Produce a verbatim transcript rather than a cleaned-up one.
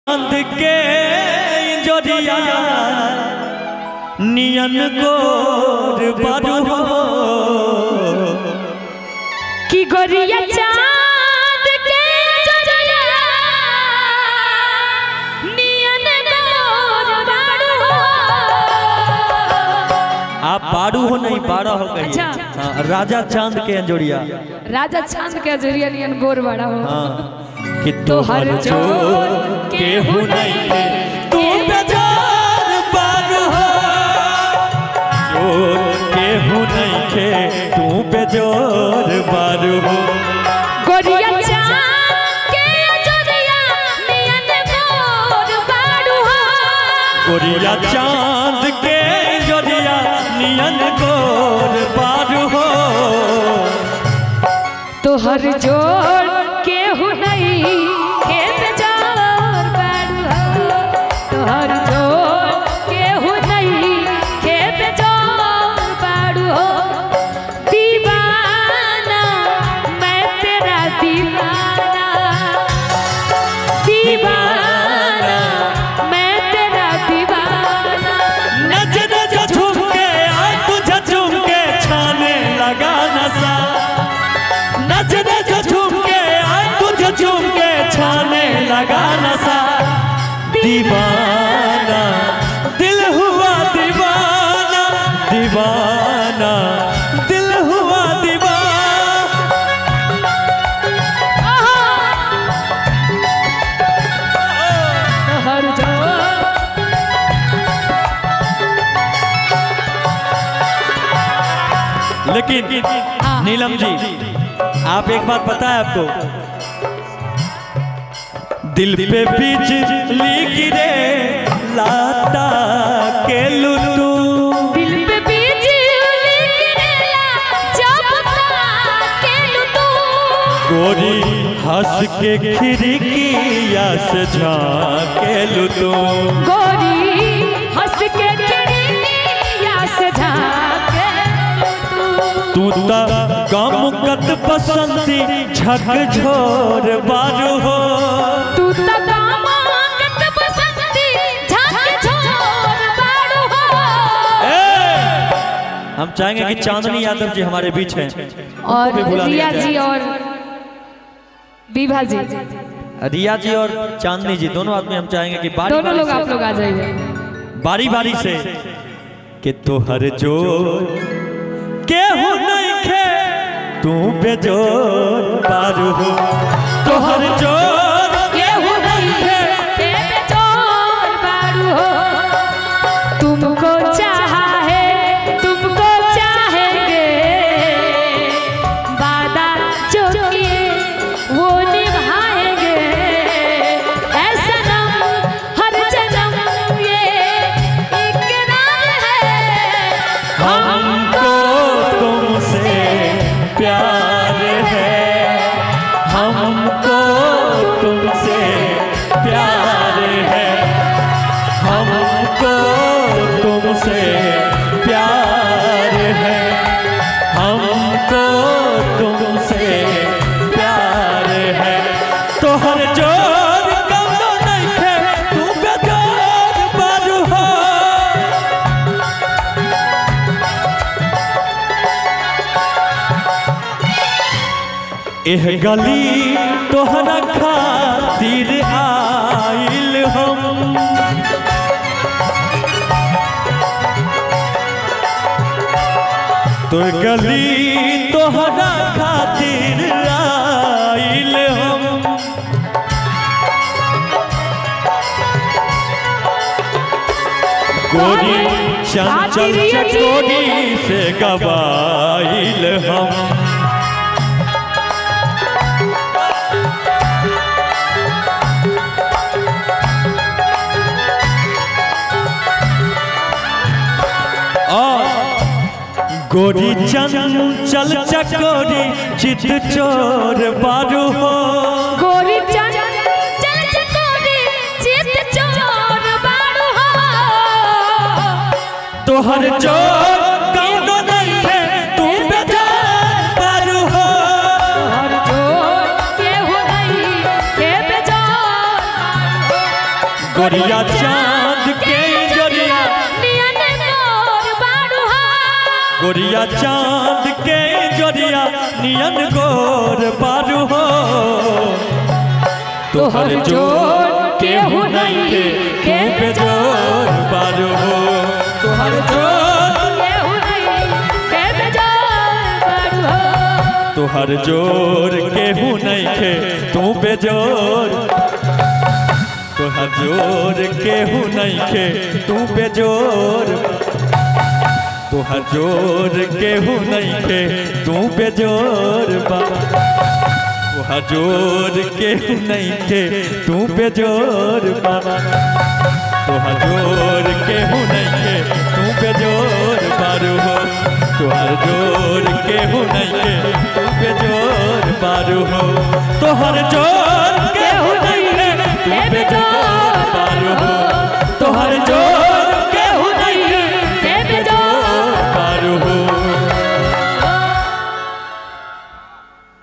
चांद के जोरिया नियन गोर बारू हो कि गोरिया चांद के जोरिया नियन गोर बारू हो। आप बारू हो नहीं बारा हो कहिए। अच्छा। हाँ, राजा चांद के जोड़िया राजा चांद के जोरिया नियन गोर बाड़ा हो। हाँ। कि तो हर जोर के हूँ नहीं के तू बेजार बारू हो जोर के हूँ नहीं के तू बेजोर बारू हो। गोरिया चांद के जोरिया नियन गोर बारू हो। गोरिया चांद के जोरिया नियन गोर बारू हो। तो हर जोर के हूँ नहीं के बेजार बारू हो। तो हर जोर के हूँ नहीं के बेजार बारू हो। दीवाना मैं तेरा दीवाना दीवाना मैं तेरा दीवाना। नजर जो झूम के आए तुझे झूम के छाने लगा नशा नजर जो झूम के आए तुझे झूम के छाने लगा नशा। दीवाना दिल हुआ दीवाना दीवाना दिल हुआ दीवाना। हर जोर लेकिन नीलम जी आप एक बात पता है आपको दिल पे बिजली गिरे लाता के लुतू दिल पे बिजली गिरेला जब ताकेलू तू। गोरी हंस के खिड़किया से झाके लुतू गोरी हंस के खिड़किया से झाकेलू तू। तू ता गम कत बसंती झकझोर बारू हो। तू त कामत बसंती झकझोर बारू हो। हम चाहेंगे कि चांदनी यादव जी हमारे बीच हैं और भी बुला लिया रिया जाए। जी और विभा जी रिया जी और चांदनी जी दोनों आदमी हम चाहेंगे कि बारी दोनों बारी लोग से- आप लोग आ जाइए। बारी बारी से कि तोहर जोर केहू नहीं खे तू बेजोर बारू हो। तोहर जोर केहू नहीं खे के बेजोर बारू हो। तुमको चाहा है तुमको चाहेंगे वादा जो किए वो निभाएंगे। ऐसा सनम हर जन्म ये इकरार है। हमको तुमसे प्यार है हमको तुमसे प्यार है हमको तुमसे प्यार है हमको तुमसे प्यार है। तोहर जोर कौनो नहीं है तू बेजोर बारू हो। एह गली तोहरा खातिर आइल हम तो गली तोहरा खातिर आइल हम। गोरी चंचल चकोरी से गवाइल हम। गोरी चंचल चकोरी चित चोर बारू हो। गोरी चंचल चकोरी चित चोर बारू हो। तोहर जोर कौनो नहीं है तू बेजार बारू हो। तोहर जोर गोरिया चांद के जोरिया नियन गोर बाड़ू हो गोरिया चांद के जोरिया नियन गोर बारू हो तोहर जोर केहू नहीं के के बेजोर बारू हो तोहर जोर केहू नहीं के बेजोर बाड़ू हो तोहर जोर केहू नहीं के तू बेजोर तोहर जोर केहू नहीं के तू बेजोर तोहर जोर केहू नहीं के तू बेजोर बा तोहर जोर केहू नहीं के तू बेजोर बा तोहर जोर केहू नहीं के तू बेजोर बारू हो तोहर जोर केहू नहीं के तू बेजोर बारू हो तोहर जोर केहू नहीं के तू बेजोर